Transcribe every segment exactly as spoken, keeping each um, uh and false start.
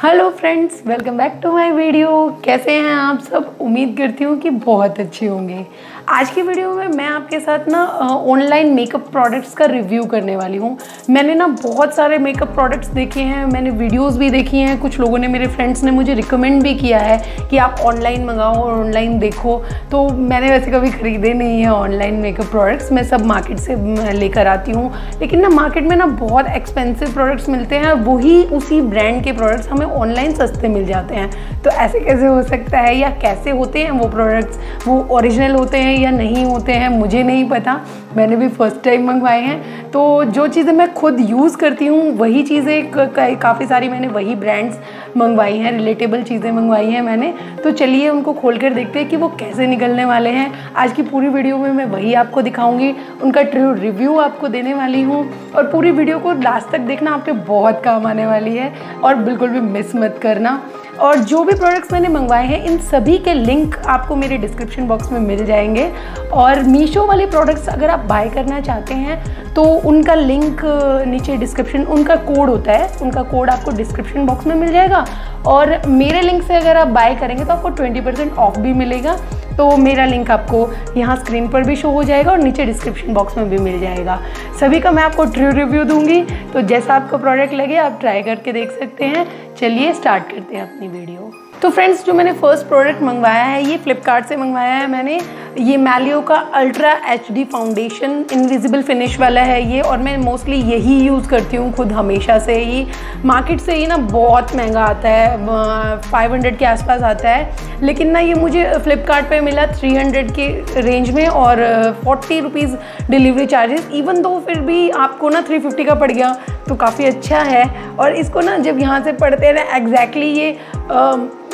Hello friends, welcome back to my video. कैसे हैं आप सब? उम्मीद करती हूँ कि बहुत अच्छे होंगे। आज की वीडियो में मैं आपके साथ ना ऑनलाइन मेकअप प्रोडक्ट्स का रिव्यू करने वाली हूँ। मैंने ना बहुत सारे मेकअप प्रोडक्ट्स देखे हैं, मैंने वीडियोस भी देखी हैं, कुछ लोगों ने, मेरे फ्रेंड्स ने मुझे रिकमेंड भी किया है कि आप ऑनलाइन मंगाओ और ऑनलाइन देखो। तो मैंने वैसे कभी ख़रीदे नहीं है ऑनलाइन मेकअप प्रोडक्ट्स, मैं सब मार्केट से लेकर आती हूँ। लेकिन ना मार्केट में ना बहुत एक्सपेंसिव प्रोडक्ट्स मिलते हैं, वही उसी ब्रांड के प्रोडक्ट्स हमें ऑनलाइन सस्ते मिल जाते हैं। तो ऐसे कैसे हो सकता है, या कैसे होते हैं वो प्रोडक्ट्स, वो ओरिजिनल होते हैं या नहीं होते हैं, मुझे नहीं पता। मैंने भी फर्स्ट टाइम मंगवाए हैं। तो जो चीज़ें मैं खुद यूज़ करती हूँ वही चीज़ें काफ़ी सारी मैंने वही ब्रांड्स मंगवाई हैं, रिलेटेबल चीज़ें मंगवाई हैं मैंने। तो चलिए उनको खोल कर देखते हैं कि वो कैसे निकलने वाले हैं। आज की पूरी वीडियो में मैं वही आपको दिखाऊंगी, उनका ट्रू रिव्यू आपको देने वाली हूँ। और पूरी वीडियो को लास्ट तक देखना, आपके बहुत काम आने वाली है और बिल्कुल भी मिस मत करना। और जो भी प्रोडक्ट्स मैंने मंगवाए हैं इन सभी के लिंक आपको मेरे डिस्क्रिप्शन बॉक्स में मिल जाएंगे। और मीशो वाले प्रोडक्ट्स अगर आप बाय करना चाहते हैं तो उनका लिंक नीचे डिस्क्रिप्शन, उनका कोड होता है, उनका कोड आपको डिस्क्रिप्शन बॉक्स में मिल जाएगा। और मेरे लिंक से अगर आप बाय करेंगे तो आपको ट्वेंटी परसेंट ऑफ भी मिलेगा। तो मेरा लिंक आपको यहाँ स्क्रीन पर भी शो हो जाएगा और नीचे डिस्क्रिप्शन बॉक्स में भी मिल जाएगा। सभी का मैं आपको ट्रू रिव्यू दूंगी, तो जैसा आपको प्रोडक्ट लगे आप ट्राई करके देख सकते हैं। चलिए स्टार्ट करते हैं अपनी वीडियो। तो फ्रेंड्स, जो मैंने फर्स्ट प्रोडक्ट मंगवाया है ये फ्लिपकार्ट से मंगवाया है मैंने। ये मैलियो का ultra H D foundation, invisible finish वाला है ये, और मैं मोस्टली यही यूज़ करती हूँ खुद हमेशा से ही। मार्केट से ही ना बहुत महंगा आता है, फाइव हंड्रेड के आसपास आता है, लेकिन ना ये मुझे फ्लिपकार्ट पे मिला थ्री हंड्रेड के रेंज में और forty rupees delivery charges. Even though फिर भी आपको ना थ्री फिफ्टी का पड़ गया, तो काफ़ी अच्छा है। और इसको ना जब यहाँ से पढ़ते हैं ना एग्जैक्टली ये आ,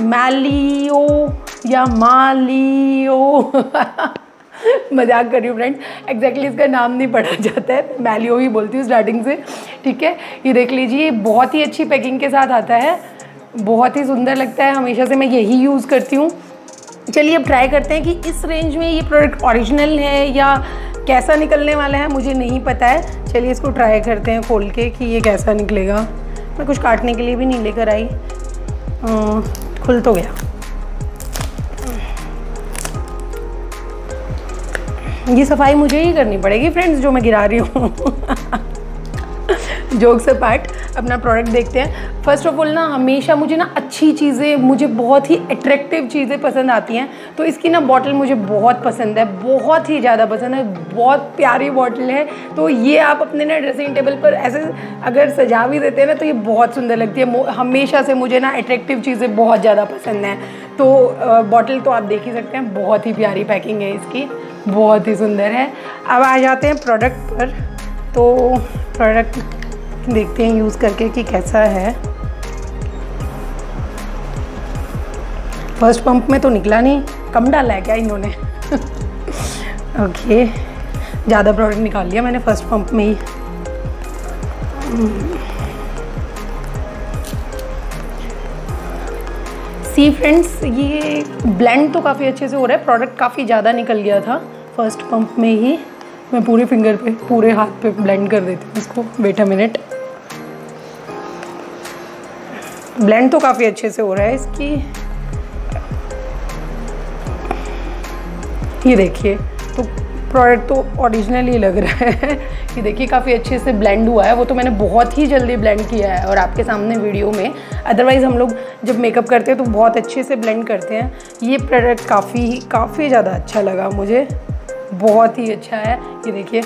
मैलियो या मालियो मजाक कर रही हूँ फ्रेंड्स, एग्जैक्टली इसका नाम नहीं पढ़ा जाता है, मैलियो ही बोलती हूँ स्टार्टिंग से, ठीक है। ये देख लीजिए, बहुत ही अच्छी पैकिंग के साथ आता है, बहुत ही सुंदर लगता है, हमेशा से मैं यही यूज़ करती हूँ। चलिए अब ट्राई करते हैं कि इस रेंज में ये प्रोडक्ट ओरिजिनल है या कैसा निकलने वाला है, मुझे नहीं पता है। चलिए इसको ट्राई करते हैं खोल के कि ये कैसा निकलेगा। मैं कुछ काटने के लिए भी नहीं लेकर आई, आ, खुल तो गया। ये सफाई मुझे ही करनी पड़ेगी फ्रेंड्स, जो मैं गिरा रही हूँ जोक्स अपार्ट, अपना प्रोडक्ट देखते हैं। फर्स्ट ऑफ ऑल ना हमेशा मुझे ना अच्छी चीज़ें, मुझे बहुत ही अट्रैक्टिव चीज़ें पसंद आती हैं। तो इसकी ना बॉटल मुझे बहुत पसंद है, बहुत ही ज़्यादा पसंद है, बहुत प्यारी बॉटल है। तो ये आप अपने ना ड्रेसिंग टेबल पर ऐसे अगर सजा भी देते हैं ना तो ये बहुत सुंदर लगती है। हमेशा से मुझे ना अट्रैक्टिव चीज़ें बहुत ज़्यादा पसंद हैं। तो बॉटल तो आप देख ही सकते हैं, बहुत ही प्यारी पैकिंग है इसकी, बहुत ही सुंदर है। अब आ जाते हैं प्रोडक्ट पर। तो प्रोडक्ट देखते हैं यूज़ करके कि कैसा है। फर्स्ट पंप में तो निकला नहीं, कम डाला है क्या इन्होंने ओके, ज़्यादा प्रोडक्ट निकाल लिया मैंने फर्स्ट पंप में ही। सी फ्रेंड्स, ये ब्लेंड तो काफ़ी अच्छे से हो रहा है, प्रोडक्ट काफ़ी ज़्यादा निकल गया था फर्स्ट पंप में ही। मैं पूरे फिंगर पे, पूरे हाथ पे ब्लेंड कर देती हूँ इसको। वेट अ मिनट, ब्लेंड तो काफ़ी अच्छे से हो रहा है इसकी। ये देखिए, तो प्रोडक्ट तो ओरिजिनल ही लग रहा है ये देखिए काफ़ी अच्छे से ब्लेंड हुआ है। वो तो मैंने बहुत ही जल्दी ब्लेंड किया है और आपके सामने वीडियो में। अदरवाइज़ हम लोग जब मेकअप करते हैं तो बहुत अच्छे से ब्लेंड करते हैं। ये प्रोडक्ट काफ़ी काफ़ी ज़्यादा अच्छा लगा मुझे, बहुत ही अच्छा है। ये देखिए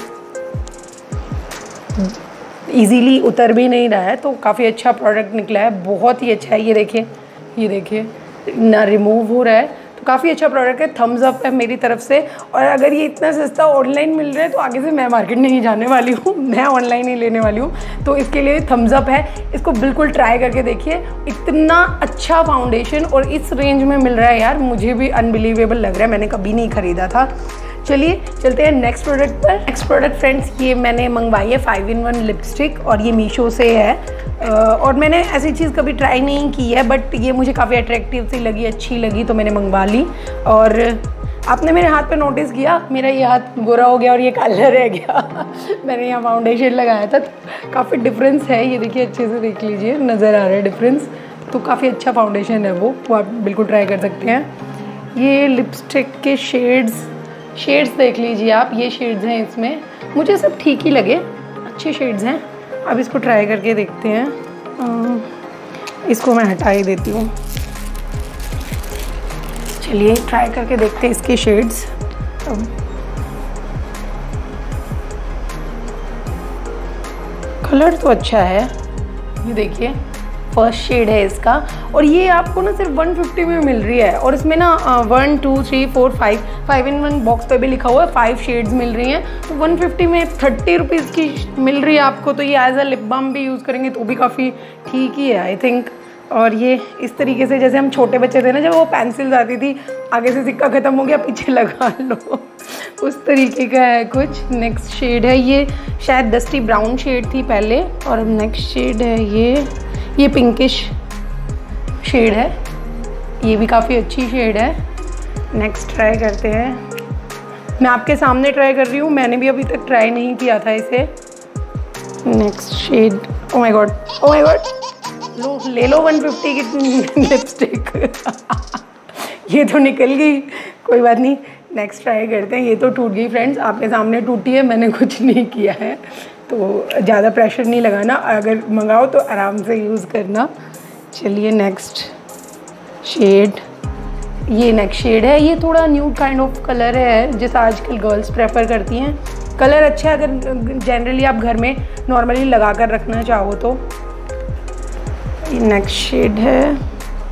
इजीली उतर भी नहीं रहा है, तो काफ़ी अच्छा प्रोडक्ट निकला है, बहुत ही अच्छा है। ये देखिए, ये देखिए ना रिमूव हो रहा है, तो काफ़ी अच्छा प्रोडक्ट है। थम्स अप है मेरी तरफ से। और अगर ये इतना सस्ता ऑनलाइन मिल रहा है तो आगे से मैं मार्केट नहीं जाने वाली हूँ, मैं ऑनलाइन ही लेने वाली हूँ। तो इसके लिए थम्स अप है, इसको बिल्कुल ट्राई करके देखिए। इतना अच्छा फाउंडेशन और इस रेंज में मिल रहा है यार, मुझे भी अनबिलीवेबल लग रहा है, मैंने कभी नहीं ख़रीदा था। चलिए चलते हैं नेक्स्ट प्रोडक्ट पर। नेक्स्ट प्रोडक्ट फ्रेंड्स, ये मैंने मंगवाई है फाइव इन वन लिपस्टिक, और ये मीशो से है। और मैंने ऐसी चीज़ कभी ट्राई नहीं की है, बट ये मुझे काफ़ी अट्रैक्टिव सी लगी, अच्छी लगी, तो मैंने मंगवा ली। और आपने मेरे हाथ पे नोटिस किया, मेरा ये हाथ गोरा हो गया और ये काला रह गया मैंने यहाँ फाउंडेशन लगाया था, तो काफ़ी डिफरेंस है। ये देखिए, अच्छे से देख लीजिए, नज़र आ रहा है डिफरेंस। तो काफ़ी अच्छा फाउंडेशन है वो वो आप बिल्कुल ट्राई कर सकते हैं। ये लिपस्टिक के शेड्स शेड्स देख लीजिए आप, ये शेड्स हैं इसमें, मुझे सब ठीक ही लगे, अच्छे शेड्स हैं। अब इसको ट्राई करके देखते हैं। इसको मैं हटा ही देती हूँ। चलिए ट्राई करके देखते हैं इसके शेड्स। कलर तो अच्छा है, ये देखिए फर्स्ट शेड है इसका, और ये आपको ना सिर्फ वन फिफ्टी में मिल रही है। और इसमें ना one two three four five five in one box पे भी लिखा हुआ है, फाइव शेड्स मिल रही हैं। तो वन फिफ्टी में थर्टी रुपीज़ की मिल रही है आपको, तो ये एज अ लिप बाम भी यूज़ करेंगे तो भी काफ़ी ठीक ही है आई थिंक। और ये इस तरीके से, जैसे हम छोटे बच्चे थे ना जब वो पेंसिल्स आती थी, आगे से सिक्का ख़त्म हो गया पीछे लगा लो, उस तरीके का है कुछ। नेक्स्ट शेड है, ये शायद डस्टी ब्राउन शेड थी पहले, और अब नेक्स्ट शेड है ये ये पिंकिश शेड है, ये भी काफ़ी अच्छी शेड है। नेक्स्ट ट्राई करते हैं। मैं आपके सामने ट्राई कर रही हूँ, मैंने भी अभी तक ट्राई नहीं किया था इसे। Next shade, oh my god oh my god, लो ले लो वन फिफ्टी की लिपस्टिक ये तो निकल गई, कोई बात नहीं, नेक्स्ट ट्राई करते हैं। ये तो टूट गई फ्रेंड्स, आपके सामने टूटी है, मैंने कुछ नहीं किया है, तो ज़्यादा प्रेशर नहीं लगाना, अगर मंगाओ तो आराम से यूज़ करना। चलिए नेक्स्ट शेड, ये नेक्स्ट शेड है, ये थोड़ा न्यूड काइंड ऑफ कलर है जैसा आजकल गर्ल्स प्रेफर करती हैं। कलर अच्छा है अगर जनरली आप घर में नॉर्मली लगा कर रखना चाहो तो। ये नेक्स्ट शेड है,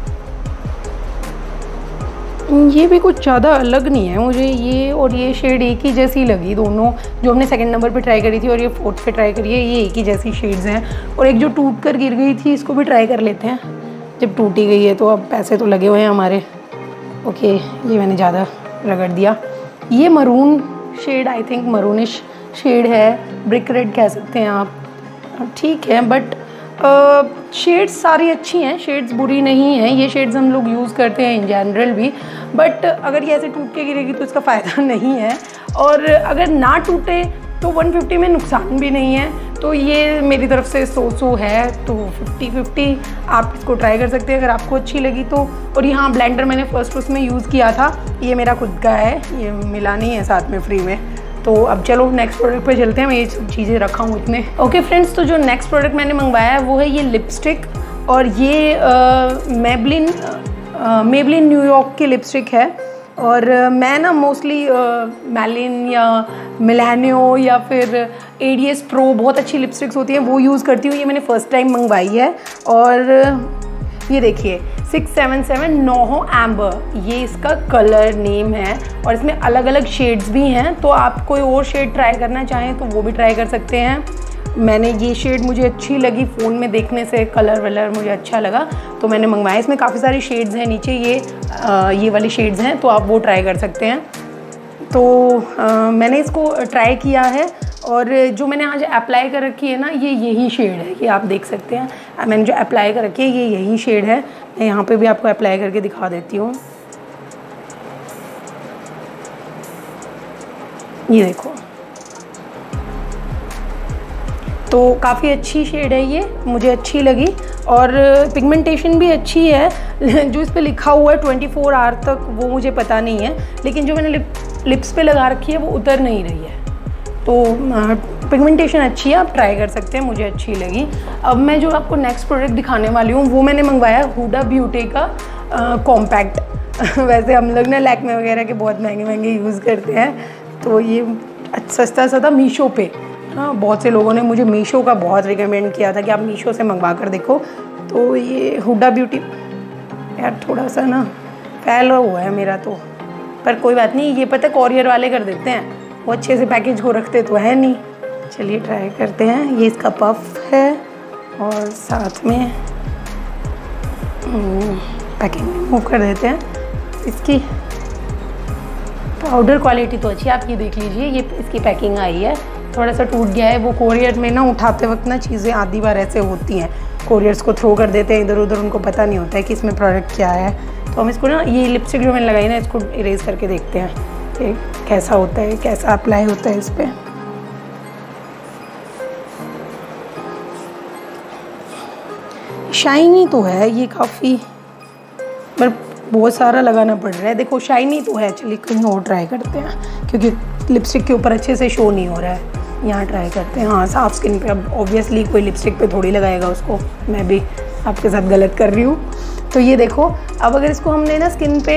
ये भी कुछ ज़्यादा अलग नहीं है मुझे, ये और ये शेड एक ही जैसी लगी, दोनों जो हमने सेकंड नंबर पे ट्राई करी थी और ये फोर्थ पे ट्राई करी है, ये एक ही जैसी शेड्स हैं। और एक जो टूट कर गिर गई थी, इसको भी ट्राई कर लेते हैं, जब टूटी गई है तो अब पैसे तो लगे हुए हैं हमारे। ओके, ये मैंने ज़्यादा रगड़ दिया। ये maroon shade, I think maroonish shade है, ब्रिक रेड कह सकते हैं आप, ठीक है, बट शेड्स सारी अच्छी हैं, शेड्स बुरी नहीं हैं, ये शेड्स हम लोग यूज़ करते हैं इन जनरल भी, बट अगर ये ऐसे टूट के गिरेगी तो इसका फ़ायदा नहीं है, और अगर ना टूटे तो वन फिफ्टी में नुकसान भी नहीं है। तो ये मेरी तरफ से सौ सौ है, तो फिफ्टी फिफ्टी आप इसको ट्राई कर सकते हैं अगर आपको अच्छी लगी तो। और यहाँ ब्लेंडर मैंने फर्स्ट उसमें यूज़ किया था, ये मेरा खुद का है, ये मिला नहीं है साथ में फ्री में। तो अब चलो नेक्स्ट प्रोडक्ट पे चलते हैं, मैं ये चीज़ें रखा हूँ इतने। ओके फ्रेंड्स, तो जो नेक्स्ट प्रोडक्ट मैंने मंगवाया है वो है ये लिपस्टिक, और ये मेबलिन मेबलिन न्यूयॉर्क की लिपस्टिक है। और uh, मैं ना मोस्टली मैलिन या मिलानियो या फिर ए डी एस प्रो, बहुत अच्छी लिपस्टिक्स होती हैं वो यूज़ करती हूँ। ये मैंने फ़र्स्ट टाइम मंगवाई है, और ये देखिए six seven seven noho amber, ये इसका कलर नेम है, और इसमें अलग अलग शेड्स भी हैं, तो आप कोई और शेड ट्राई करना चाहें तो वो भी ट्राई कर सकते हैं। मैंने ये शेड मुझे अच्छी लगी, फ़ोन में देखने से कलर वलर मुझे अच्छा लगा तो मैंने मंगवाया। इसमें काफ़ी सारी शेड्स हैं, नीचे ये आ, ये वाली शेड्स हैं, तो आप वो ट्राई कर सकते हैं। तो आ, मैंने इसको ट्राई किया है, और जो मैंने आज अप्लाई कर रखी है ना, ये यही शेड है, ये आप देख सकते हैं। मैंने जो अप्लाई कर रखी है ये यही शेड है, मैं यहाँ पे भी आपको अप्लाई करके दिखा देती हूँ। ये देखो, तो काफ़ी अच्छी शेड है, ये मुझे अच्छी लगी, और पिगमेंटेशन भी अच्छी है। जो इस पे लिखा हुआ है ट्वेंटी फोर आवर तक, वो मुझे पता नहीं है, लेकिन जो मैंने लिप लिप्स पे लगा रखी है वो उतर नहीं रही है, तो पिगमेंटेशन अच्छी है, आप ट्राई कर सकते हैं, मुझे अच्छी लगी। अब मैं जो आपको नेक्स्ट प्रोडक्ट दिखाने वाली हूँ वो मैंने मंगवाया हुडा ब्यूटी का कॉम्पैक्ट। वैसे हम लोग ना लैक्मे वगैरह के बहुत महंगे महंगे यूज़ करते हैं, तो ये सस्ता सा था मीशो पे। हाँ, बहुत से लोगों ने मुझे मीशो का बहुत रिकमेंड किया था कि आप मीशो से मंगवा कर देखो। तो ये हुडा ब्यूटी, यार थोड़ा सा ना फैला हुआ है मेरा तो, पर कोई बात नहीं, ये पता कॉरियर वाले कर देते हैं, वो अच्छे से पैकेज को रखते तो है नहीं। चलिए ट्राई करते हैं। ये इसका पफ है, और साथ में पैकिंग मूव कर देते हैं। इसकी पाउडर क्वालिटी तो अच्छी है, आप ये देख लीजिए, ये इसकी पैकिंग आई है, थोड़ा सा टूट गया है। वो कोरियर में ना उठाते वक्त ना चीज़ें आधी बार ऐसे होती हैं, कोरियर्स को थ्रो कर देते हैं इधर उधर, उनको पता नहीं होता है कि इसमें प्रोडक्ट क्या है। तो हम इसको ना, ये लिपस्टिक जो मैंने लगाई ना, इसको इरेज करके देखते हैं कि कैसा होता है, कैसा अप्लाई होता है इस पर। शाइनी तो है ये काफ़ी, पर बहुत सारा लगाना पड़ रहा है। देखो शाइनी तो है, चलिए कहीं और ट्राई करते हैं क्योंकि लिपस्टिक के ऊपर अच्छे से शो नहीं हो रहा है। यहाँ ट्राई करते हैं। हाँ, साफ स्किन पे अब ऑब्वियसली कोई लिपस्टिक पे थोड़ी लगाएगा उसको, मैं भी आपके साथ गलत कर रही हूँ। तो ये देखो, अब अगर इसको हमने ना स्किन पे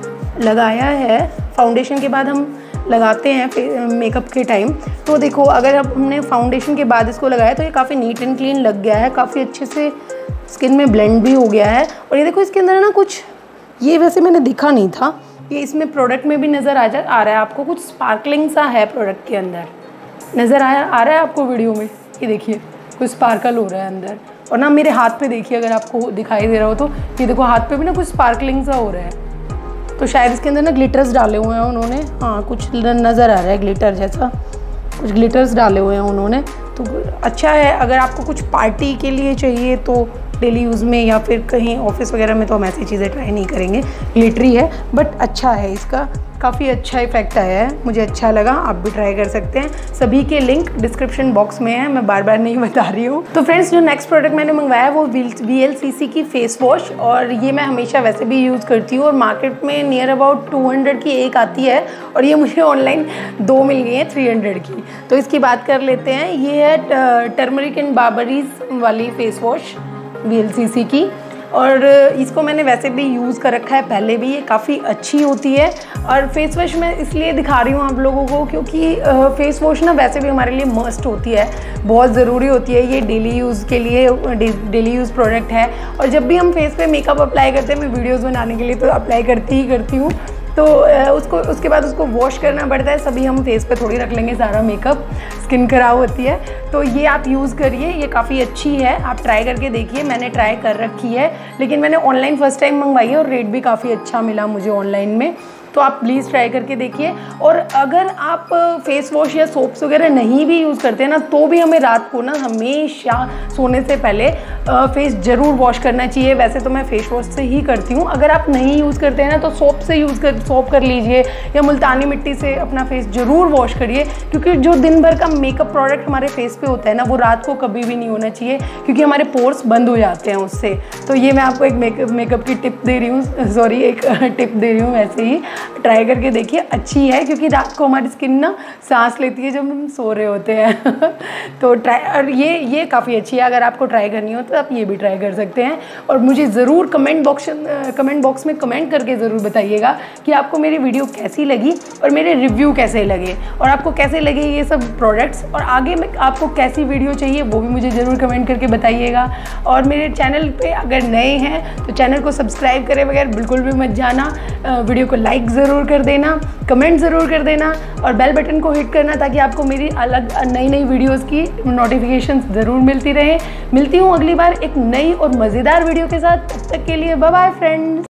लगाया है, फाउंडेशन के बाद हम लगाते हैं मेकअप के टाइम, तो देखो अगर अब हमने फाउंडेशन के बाद इसको लगाया तो ये काफ़ी नीट एंड क्लीन लग गया है, काफ़ी अच्छे से स्किन में ब्लेंड भी हो गया है। और ये देखो इसके अंदर ना कुछ, ये वैसे मैंने दिखा नहीं था, ये इसमें प्रोडक्ट में भी नज़र आ जा आ रहा है आपको, कुछ स्पार्कलिंग सा है प्रोडक्ट के अंदर, नज़र आया आ रहा है आपको वीडियो में। ये देखिए कुछ स्पार्कल हो रहा है अंदर, और ना मेरे हाथ पे देखिए अगर आपको दिखाई दे रहा हो तो, ये देखो हाथ पे भी ना कुछ स्पार्कलिंग सा हो रहा है। तो शायद इसके अंदर ना ग्लिटर्स डाले हुए हैं उन्होंने, हाँ कुछ नज़र आ रहा है ग्लिटर जैसा, कुछ ग्लिटर्स डाले हुए हैं उन्होंने। तो अच्छा है, अगर आपको कुछ पार्टी के लिए चाहिए तो डेली यूज़ में या फिर कहीं ऑफिस वगैरह में तो हम ऐसी चीज़ें ट्राई नहीं करेंगे। ग्लिटरी है बट अच्छा है, इसका काफ़ी अच्छा इफेक्ट आया है, मुझे अच्छा लगा, आप भी ट्राई कर सकते हैं। सभी के लिंक डिस्क्रिप्शन बॉक्स में है, मैं बार बार नहीं बता रही हूँ। तो फ्रेंड्स, जो नेक्स्ट प्रोडक्ट मैंने मंगवाया वो वी एल सी सी की फेस वॉश, और ये मैं हमेशा वैसे भी यूज़ करती हूँ और मार्केट में नियर अबाउट टू हंड्रेड की एक आती है, और ये मुझे ऑनलाइन दो मिल गई है थ्री हंड्रेड की। तो इसकी बात कर लेते हैं। ये है टर्मरिक एंड बार्बरीज वाली face wash V L C C की, और इसको मैंने वैसे भी यूज़ कर रखा है पहले भी, ये काफ़ी अच्छी होती है। और फेस वॉश मैं इसलिए दिखा रही हूँ आप लोगों को क्योंकि फेस वॉश ना वैसे भी हमारे लिए मस्ट होती है, बहुत ज़रूरी होती है, ये डेली यूज़ के लिए डेली यूज़ प्रोडक्ट है। और जब भी हम फेस पे मेकअप अप्लाई करते हैं, मैं वीडियोज़ बनाने के लिए तो अप्लाई करती ही करती हूँ, तो उसको उसके बाद उसको वॉश करना पड़ता है, सभी हम फेस पे थोड़ी रख लेंगे सारा मेकअप, स्किन खराब होती है। तो ये आप यूज़ करिए, ये काफ़ी अच्छी है, आप ट्राई करके देखिए। मैंने ट्राई कर रखी है, लेकिन मैंने ऑनलाइन फर्स्ट टाइम मंगवाई है और रेट भी काफ़ी अच्छा मिला मुझे ऑनलाइन में, तो आप प्लीज़ ट्राई करके देखिए। और अगर आप फेस वॉश या सोप्स वगैरह नहीं भी यूज़ करते हैं ना, तो भी हमें रात को ना हमेशा सोने से पहले फेस ज़रूर वॉश करना चाहिए। वैसे तो मैं फेस वॉश से ही करती हूँ, अगर आप नहीं यूज़ करते हैं ना तो सोप से यूज़ कर सोप कर लीजिए या मुल्तानी मिट्टी से अपना फेस ज़रूर वॉश करिए, क्योंकि जो दिन भर का मेकअप प्रोडक्ट हमारे फेस पे होता है ना, वो रात को कभी भी नहीं होना चाहिए, क्योंकि हमारे पोर्स बंद हो जाते हैं उससे। तो ये मैं आपको एक मेकअप मेकअप की टिप दे रही हूँ, सॉरी एक टिप दे रही हूँ, वैसे ही ट्राई करके देखिए, अच्छी है, क्योंकि रात को हमारी स्किन ना सांस लेती है जब हम सो रहे होते हैं तो ट्राई, और ये ये काफ़ी अच्छी है, अगर आपको ट्राई करनी हो तो आप ये भी ट्राई कर सकते हैं। और मुझे ज़रूर कमेंट बॉक्स कमेंट बॉक्स में कमेंट करके ज़रूर बताइएगा कि आपको मेरी वीडियो कैसी लगी और मेरे रिव्यू कैसे लगे, और आपको कैसे लगे ये सब प्रोडक्ट्स, और आगे में आपको कैसी वीडियो चाहिए वो भी मुझे ज़रूर कमेंट करके बताइएगा। और मेरे चैनल पे अगर नए हैं तो चैनल को सब्सक्राइब करे बगैर बिल्कुल भी मत जाना, वीडियो को लाइक ज़रूर कर देना, कमेंट ज़रूर कर देना, और बेल बटन को हिट करना ताकि आपको मेरी अलग नई नई वीडियोस की नोटिफिकेशन ज़रूर मिलती रहे। मिलती हूँ अगली बार एक नई और मज़ेदार वीडियो के साथ, तब तक के लिए बाय बाय फ्रेंड्स।